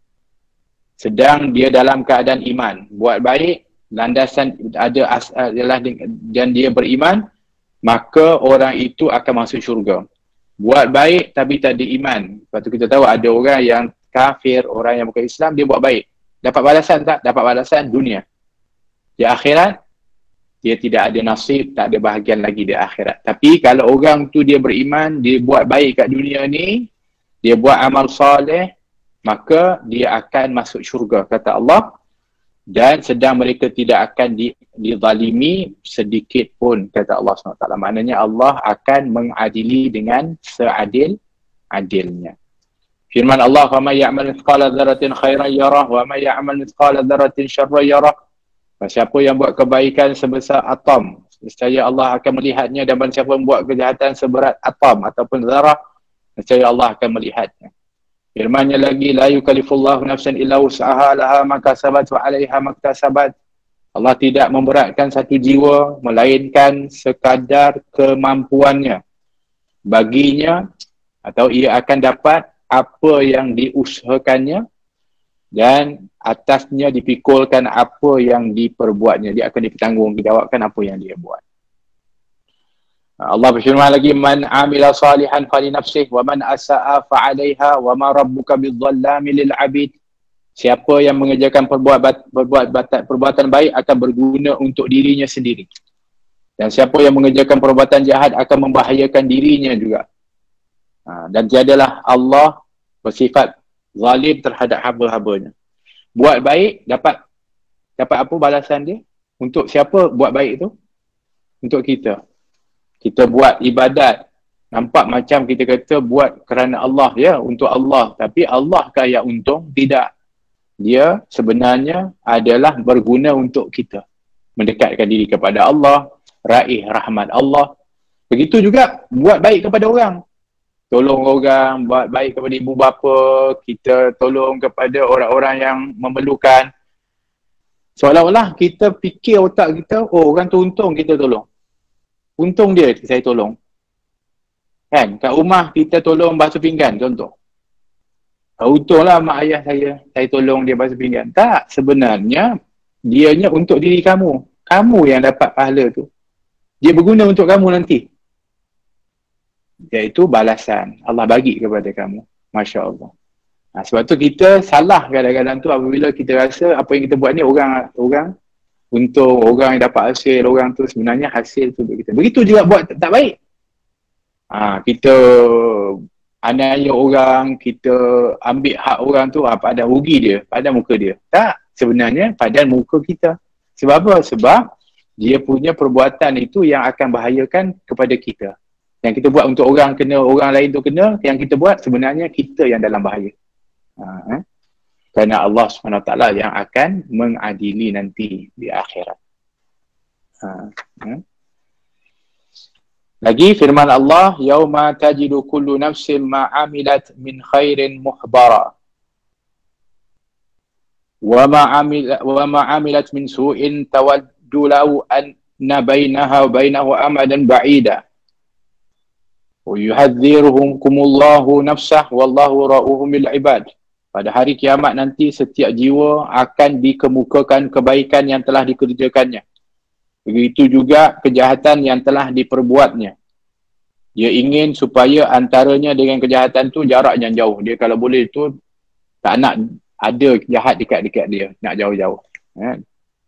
Speaker 5: sedang dia dalam keadaan iman, buat baik, landasan ada asal ialah dan dia beriman, maka orang itu akan masuk syurga. Buat baik tapi tak ada iman. Lepas tu kita tahu ada orang yang kafir, orang yang bukan Islam, dia buat baik. Dapat balasan tak? Dapat balasan dunia. Di akhirat, dia tidak ada nasib, tak ada bahagian lagi di akhirat. Tapi kalau orang tu dia beriman, dia buat baik kat dunia ni, dia buat amal soleh, maka dia akan masuk syurga, kata Allah. Dan sedang mereka tidak akan di, dizalimi sedikit pun, kata Allah subhanahu wa taala. Maknanya Allah akan mengadili dengan seadil-adilnya. Firman Allah, "Wa may ya'mal mithqala dzarratin khairan yarah wa may ya'mal mithqala dzarratin syarran yarah." Siapa yang buat kebaikan sebesar atom, nescaya Allah akan melihatnya, dan barang siapa yang buat kejahatan seberat atom ataupun zarah, nescaya Allah akan melihatnya. Firman-Nya lagi, la yukallifullahu nafsan illa wus'aha laha ma kasabat wa 'alaiha ma iktasabat. Allah tidak memberatkan satu jiwa melainkan sekadar kemampuannya. Baginya atau ia akan dapat apa yang diusahakannya, dan atasnya dipikulkan apa yang diperbuatnya. Dia akan dipertanggungjawabkan apa yang dia buat. Allah berfirman lagi, man amila salihan fali nafsihi wa man asaa fa 'alaiha wa ma rabbuka bidzallami lil 'abid. Siapa yang mengerjakan perbuatan perbuat perbuatan baik akan berguna untuk dirinya sendiri. Dan siapa yang mengerjakan perbuatan jahat akan membahayakan dirinya juga. Ha, dan tiadalah Allah bersifat zalim terhadap hamba-hambanya. Buat baik dapat dapat apa balasan dia? Untuk siapa buat baik itu? Untuk kita. Kita buat ibadat, nampak macam kita kata buat kerana Allah, ya, untuk Allah. Tapi Allah kaya untung? Tidak. Dia sebenarnya adalah berguna untuk kita. Mendekatkan diri kepada Allah, raih rahmat Allah. Begitu juga buat baik kepada orang. Tolong orang, buat baik kepada ibu bapa, kita tolong kepada orang-orang yang memerlukan. Seolah-olah kita fikir otak kita, oh orang tu untung kita tolong. Untung dia saya tolong. Kan? Kat rumah kita tolong basuh pinggan contoh. Untunglah mak ayah saya, saya tolong dia basuh pinggan. Tak, sebenarnya dianya untuk diri kamu. Kamu yang dapat pahala tu. Dia berguna untuk kamu nanti. Iaitu balasan Allah bagi kepada kamu. Masya Allah. Ha, sebab tu kita salah kadang-kadang tu apabila kita rasa apa yang kita buat ni orang orang untung, orang yang dapat hasil, orang tu sebenarnya hasil tu untuk kita. Begitu juga buat tak, tak baik. Ha, kita aniaya orang, kita ambil hak orang tu, ha, pada rugi dia, pada muka dia. Tak, sebenarnya pada muka kita. Sebab apa? Sebab dia punya perbuatan itu yang akan bahayakan kepada kita. Yang kita buat untuk orang kena, orang lain tu kena, yang kita buat sebenarnya kita yang dalam bahaya. Ha, eh? Kerana Allah subhanahu wa taala yang akan mengadili nanti di akhirat. Ha, eh? Lagi firman Allah, yauma tajidu kullu nafsin ma amilat min khairin muhbara wa ma amilat wa ma amilat min su'in tawaddu law anna bainaha wa bainahu amadan ba'ida wa yuhadziruhumullahu nafsah wallahu ra'uhum bil ibad. Pada hari kiamat nanti setiap jiwa akan dikemukakan kebaikan yang telah dikerjakannya. Begitu juga kejahatan yang telah diperbuatnya. Dia ingin supaya antaranya dengan kejahatan tu jarak yang jauh. Dia kalau boleh tu tak nak ada jahat dekat-dekat dia. Nak jauh-jauh. Kan?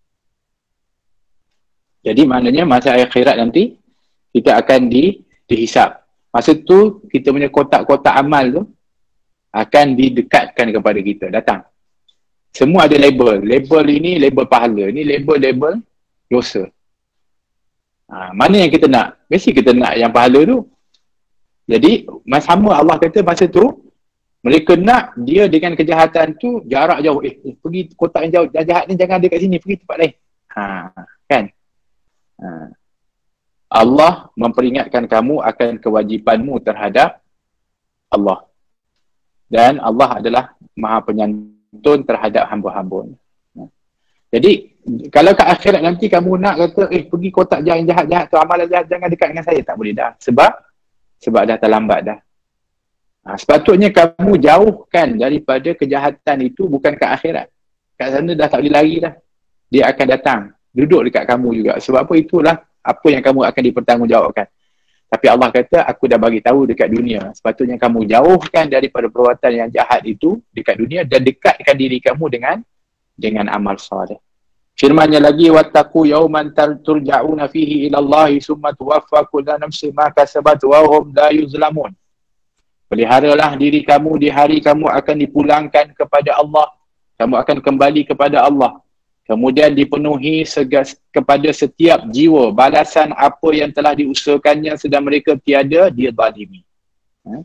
Speaker 5: Jadi maknanya masa akhirat nanti kita akan di, dihisap. Masa tu kita punya kotak-kotak amal tu akan didekatkan kepada kita. Datang. Semua ada label. Label ini label pahala. Ini label-label dosa. Ha, mana yang kita nak? Mesti kita nak yang pahala tu. Jadi sama Allah kata masa tu mereka nak dia dengan kejahatan tu jarak jauh. Eh, eh pergi kotak yang jauh. Yang jahat ni jangan ada kat sini. Pergi tempat lain. Ha, kan? Ha. Allah memperingatkan kamu akan kewajipanmu terhadap Allah. Dan Allah adalah Maha Penyantun terhadap hamba-hamba. Jadi kalau ke akhirat nanti kamu nak kata eh pergi kotak yang jahat-jahat tu, amalan jahat jangan dekat dengan saya, tak boleh dah. Sebab sebab dah terlambat dah. Ha, sepatutnya kamu jauhkan daripada kejahatan itu bukan ke akhirat. Kat sana dah tak boleh lari dah. Dia akan datang duduk dekat kamu juga. Sebab apa? Itulah apa yang kamu akan dipertanggungjawabkan. Tapi Allah kata, aku dah bagi tahu dekat dunia. Sepatutnya kamu jauhkan daripada perbuatan yang jahat itu dekat dunia dan dekatkan diri kamu dengan dengan amal saleh. Firman-Nya lagi, wattaqu yawman turja'una fihi ila Allah summa tuwaffa kullu nafsin ma kasabat wa hum la yuzlamun. Peliharalah diri kamu di hari kamu akan dipulangkan kepada Allah. Kamu akan kembali kepada Allah. Kemudian dipenuhi segas, kepada setiap jiwa balasan apa yang telah diusahakannya sedang mereka tiada dia zalimi. Ha?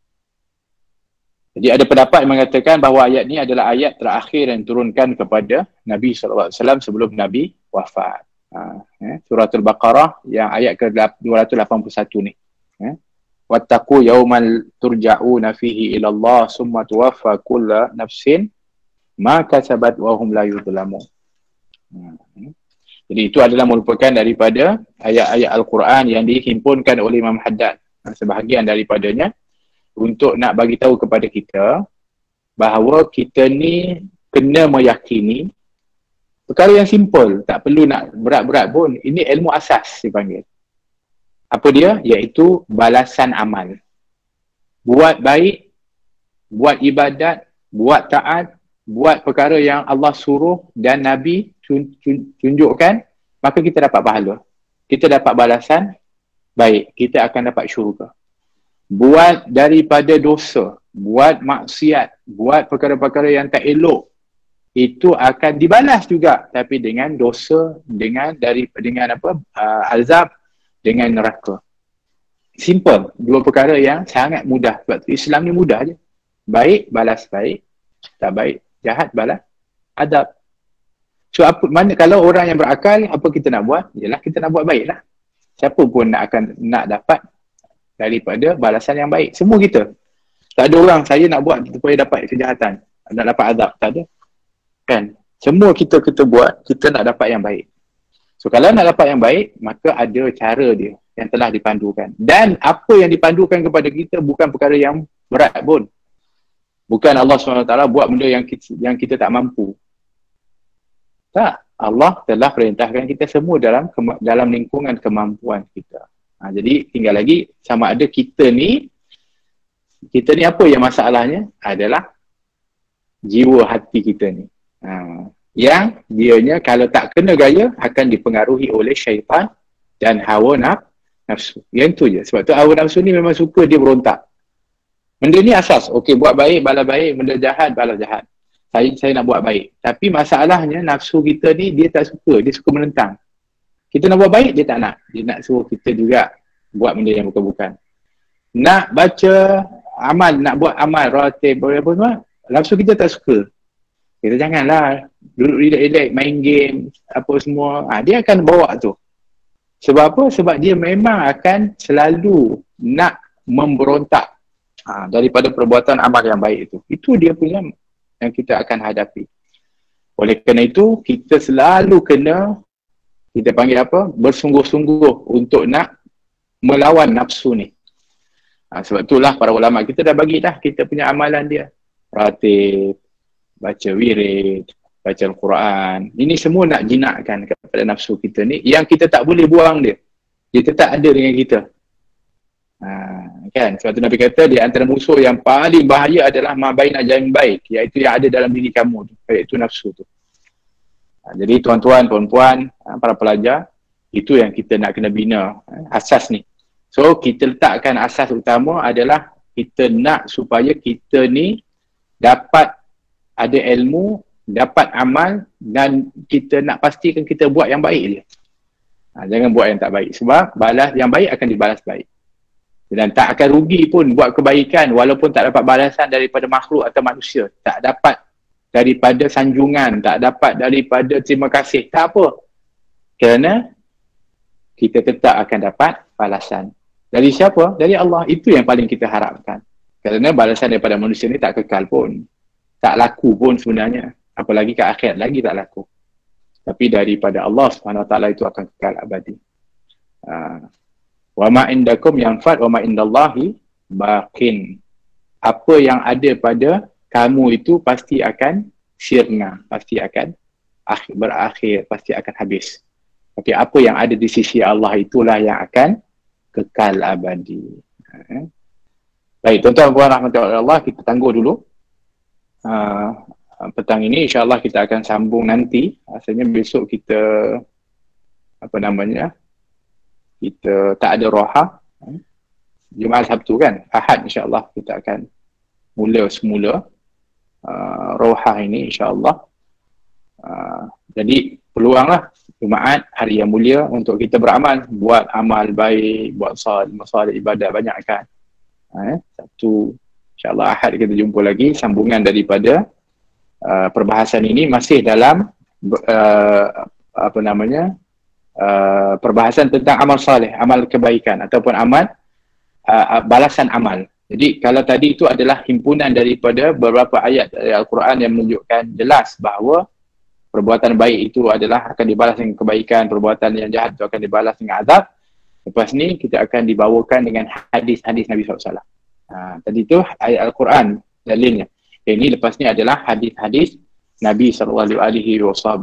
Speaker 5: Jadi ada pendapat yang mengatakan bahawa ayat ni adalah ayat terakhir yang turunkan kepada Nabi sallallahu alaihi wasallam sebelum Nabi wafat. Ha, eh, surah Al-Baqarah yang ayat ke dua ratus lapan puluh satu ni. Eh, wattaqu yawmal turja'una fihi ila Allah summa tuwaffa kullu nafsin ma kasabat wa hum la yuzlamun. Hmm. Jadi itu adalah merupakan daripada ayat-ayat Al-Quran yang dihimpunkan oleh Imam Haddad. Sebahagian daripadanya untuk nak bagi tahu kepada kita bahawa kita ni kena meyakini perkara yang simple, tak perlu nak berat-berat pun. Ini ilmu asas dipanggil. Apa dia? Iaitu balasan amal. Buat baik, buat ibadat, buat taat, buat perkara yang Allah suruh dan Nabi tunjukkan, maka kita dapat pahala. Kita dapat balasan baik, kita akan dapat syurga. Buat daripada dosa, buat maksiat, buat perkara-perkara yang tak elok, itu akan dibalas juga, tapi dengan dosa, dengan dari dengan apa uh, azab, dengan neraka. Simple, dua perkara yang sangat mudah. Sebab tu Islam ni mudah je. Baik balas baik, tak baik jahat balas adab. So apa, mana kalau orang yang berakal, apa kita nak buat? Yalah kita nak buat baik lah. Siapa pun nak akan nak dapat daripada balasan yang baik. Semua kita. Tak ada orang saya nak buat supaya dapat kejahatan, nak dapat azab. Tak ada. Kan? Semua kita kita buat, kita nak dapat yang baik. So kalau nak dapat yang baik, maka ada cara dia yang telah dipandukan. Dan apa yang dipandukan kepada kita bukan perkara yang berat pun. Bukan Allah subhanahu wa taala buat benda yang kita, yang kita tak mampu. Tak. Allah telah perintahkan kita semua dalam dalam lingkungan kemampuan kita. Ha, jadi tinggal lagi sama ada kita ni, kita ni apa yang masalahnya adalah jiwa hati kita ni. Ha, yang dianya kalau tak kena gaya akan dipengaruhi oleh syaitan dan hawa nafsu. Yang tu je. Sebab tu hawa nafsu ni memang suka dia berontak. Benda ni asas. Okey, buat baik, balas baik. Benda jahat, balas jahat. Saya, saya nak buat baik. Tapi masalahnya nafsu kita ni dia tak suka. Dia suka menentang. Kita nak buat baik, dia tak nak. Dia nak suruh kita juga buat benda yang bukan-bukan. Nak baca amal, nak buat amal, ratib, apa semua, nafsu kita tak suka. Kita janganlah duduk relax-relax, main game, apa semua. Ha, dia akan bawa tu. Sebab apa? Sebab dia memang akan selalu nak memberontak ha, daripada perbuatan amal yang baik itu. Itu dia punya yang kita akan hadapi. Oleh kerana itu, kita selalu kena, kita panggil apa? Bersungguh-sungguh untuk nak melawan nafsu ni. Ha, sebab itulah para ulama kita dah bagi dah kita punya amalan dia. Ratib, baca wirid, baca Al-Quran. Ini semua nak jinakkan kepada nafsu kita ni yang kita tak boleh buang dia. Dia tetap ada dengan kita. Ha, kan? Sebab tu Nabi kata di antara musuh yang paling bahaya adalah ma baina jambaik, iaitu yang ada dalam diri kamu tu, iaitu nafsu tu. Ha, jadi tuan-tuan, puan-puan, para pelajar, itu yang kita nak kena bina, asas ni. So kita letakkan asas utama adalah kita nak supaya kita ni dapat ada ilmu, dapat amal dan kita nak pastikan kita buat yang baik je. Ha, jangan buat yang tak baik. Sebab balas yang baik akan dibalas baik. Dan tak akan rugi pun buat kebaikan walaupun tak dapat balasan daripada makhluk atau manusia. Tak dapat daripada sanjungan, tak dapat daripada terima kasih. Tak apa. Kerana kita tetap akan dapat balasan. Dari siapa? Dari Allah. Itu yang paling kita harapkan. Kerana balasan daripada manusia ni tak kekal pun. Tak laku pun sebenarnya. Apalagi ke akhirat lagi tak laku. Tapi daripada Allah subhanahu wa taala itu akan kekal abadi. Uh, wa ma indakum yanfad wa ma indallahi baqin. Apa yang ada pada kamu itu pasti akan sirna, pasti akan akhir, berakhir, pasti akan habis. Tapi apa yang ada di sisi Allah itulah yang akan kekal abadi. Uh, baik, tuan-tuan puan rahmatullahi Allah, kita tangguh dulu. Uh, petang ini insyaAllah kita akan sambung nanti. Asalnya besok kita apa namanya kita tak ada roha, Jumaat Sabtu kan, Ahad insyaAllah kita akan mula semula uh, roha ini insyaAllah. Uh, jadi peluanglah Jumaat, hari yang mulia untuk kita beramal, buat amal baik, buat salat, masalah ibadat banyak kan. Uh, Sabtu InsyaAllah Ahad kita jumpa lagi. Sambungan daripada uh, perbahasan ini masih dalam uh, apa namanya uh, perbahasan tentang amal saleh, amal kebaikan ataupun amal uh, balasan amal. Jadi kalau tadi itu adalah himpunan daripada beberapa ayat dari Al-Quran yang menunjukkan jelas bahawa perbuatan baik itu adalah akan dibalas dengan kebaikan, perbuatan yang jahat itu akan dibalas dengan azab. Lepas ni kita akan dibawakan dengan hadis-hadis Nabi sallallahu alaihi wasallam. Ha, tadi tu ayat Al-Quran dalilnya. Ini lepas ni adalah hadis-hadis Nabi sallallahu alaihi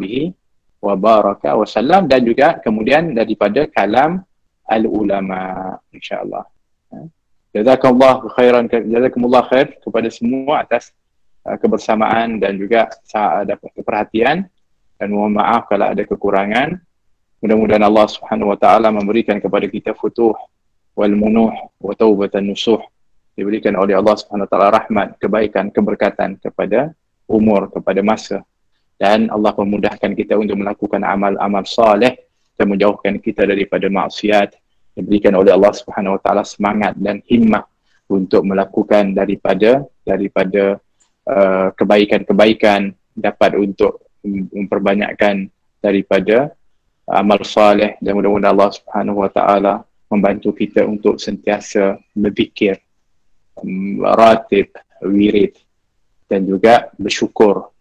Speaker 5: wasallam dan juga kemudian daripada kalam al-ulama insya-Allah. Ha. Jazakallahu khairan, jazakumullah khair kepada semua atas uh, kebersamaan dan juga uh, dapat perhatian, dan mohon maaf kalau ada kekurangan. Mudah-mudahan Allah Subhanahu wa taala memberikan kepada kita futuh wal munuh wa taubatan nusuh. Diberikan oleh Allah Subhanahu wa taala rahmat, kebaikan, keberkatan kepada umur, kepada masa, dan Allah memudahkan kita untuk melakukan amal-amal saleh dan menjauhkan kita daripada maksiat. Diberikan oleh Allah Subhanahu wa taala semangat dan himmah untuk melakukan daripada daripada uh, kebaikan-kebaikan, dapat untuk memperbanyakkan daripada amal saleh, dan mudah-mudahan Allah Subhanahu wa taala membantu kita untuk sentiasa berzikir, ratib, wirid, dan juga bersyukur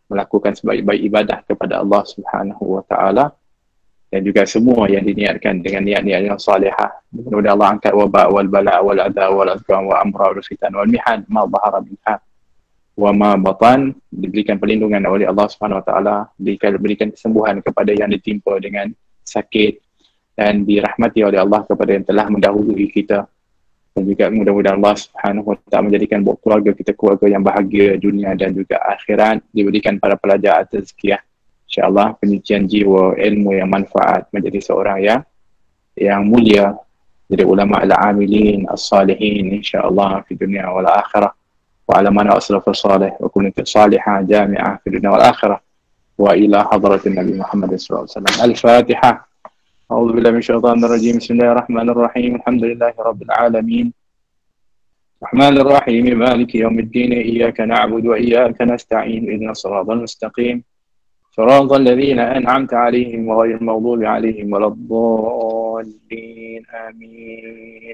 Speaker 5: melakukan sebaik-baik ibadah kepada Allah Subhanahu wa taala, dan juga semua yang diniatkan dengan niat-niat yang salihah. Mudah-mudahan Allah angkat wabak wal bala wal adha wal azqam wa amra wal fitan wal mihan ma dhahara minha wa ma batan, diberikan perlindungan oleh Allah Subhanahu wa taala, diberikan, berikan kesembuhan kepada yang ditimpa dengan sakit, dan dirahmati oleh Allah kepada yang telah mendahului kita. Dan juga mudah-mudahan Allah Subhanahu wa taala menjadikan buat keluarga kita keluarga yang bahagia dunia dan juga akhirat, diberikan para pelajar tazkiyah, insya-Allah penyucian jiwa, ilmu yang manfaat, menjadi seorang yang yang mulia, jadi ulama al-amilin as-salihin insya-Allah fi dunia wal akhirah, wa ala man aslafa salih wa kunat salihah jami'ah fi dunia wal akhirah, wa ila hadratin Nabi Muhammad sallallahu alaihi wasallam. Al-Fatihah. A'udzu billahi minasyaitonir rajim. Bismillahirrahmanirrahim. Alhamdulillahi rabbil alamin. Rahmanir Rahim. Maliki yaumiddin. Iyyaka na'budu wa iyyaka nasta'in. Ihdinas siratal mustaqim. Siratal ladzina an'amta 'alaihim ghairil maghdubi 'alaihim waladdallin. Amin.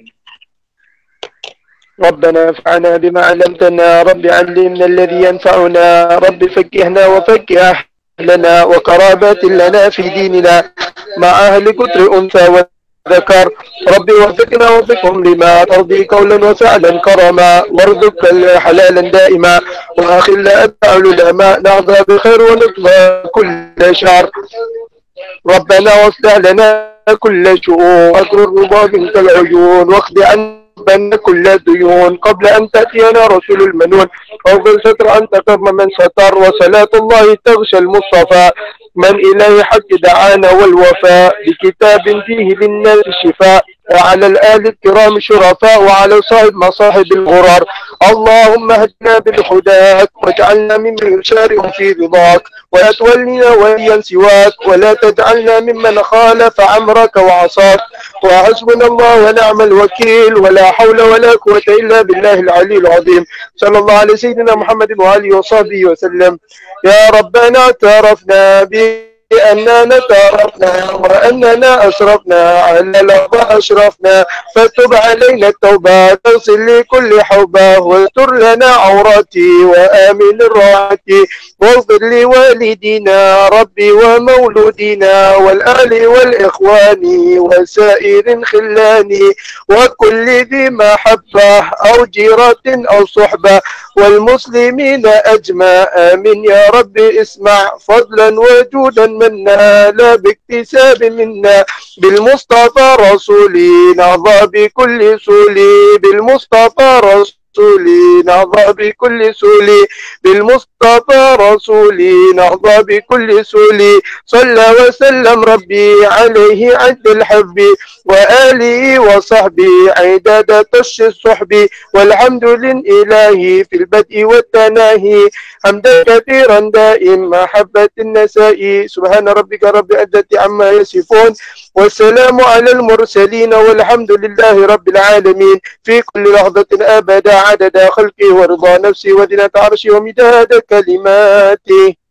Speaker 6: ربنا انفعنا بما علمتنا، رب علمنا الذي ينفعنا، رب فكهنا وفكه أهلنا وقرابات لنا في ديننا مع أهل كتر أنثى وذكر، رب وفقنا وفقهم لما ترضي قولا وفعلا كرما، وارزق حلالا دائما، وآخر لا أتعل لما نعظى بخير ونطلع كل شر. ربنا واصلح لنا كل شؤون، واكر الرضا منك العيون، واخذ عنا ربنا كل ديون قبل أن تأتينا رسول المنون، أفضل ستر أنت كرم من ستر، وصلاة الله تغشى المصطفى من إليه حق دعانا والوفاء، بكتاب فيه للناس الشفاء، وعلى الآل الكرام الشرفاء، وعلى صاحب مصاحب الغرار. اللهم اهدنا بالهداك، واجعلنا ممن يشارك في رضاك، ولا تولنا وليا سواك، ولا تجعلنا ممن خالف أمرك وعصاك. وحسبنا الله ونعم الوكيل، ولا حول ولا قوة إلا بالله العلي العظيم. صلى الله على سيدنا محمد وآله وصحبه وسلم. يا ربنا اعترفنا بأننا نتعرفنا، وأننا أسرفنا على الأرض أشرفنا، فتب علينا التوبة، تغسل لكل حوبة، واستر لنا عوراتي وآمن الراحتي، واغفر لوالدينا ربي ومولودينا والأهل والإخوان وسائر خلاني، وكل ذي محبة أو جيرة أو صحبة، والمسلمين أجمع. آمين يا رب. اسمع فضلا وجودا منا، لا باكتساب منا، بالمصطفى رسولي نهضى بكل سولي، بالمصطفى رسولي نهضى بكل سولي، بالمصطفى رسولي نهضى بكل سولي. صلى وسلم ربي عليه عد الحب، وآله وصحبه عدد تش الصحب، والحمد لله في البدء والتناهي، حمدا كثيرا دائم محبة النساء. سبحان ربك رب العزة عما يصفون، والسلام على المرسلين، والحمد لله رب العالمين، في كل لحظة أبدا، عدد خلقه ورضا نفسه وزنة عرشه ومداد كلماته.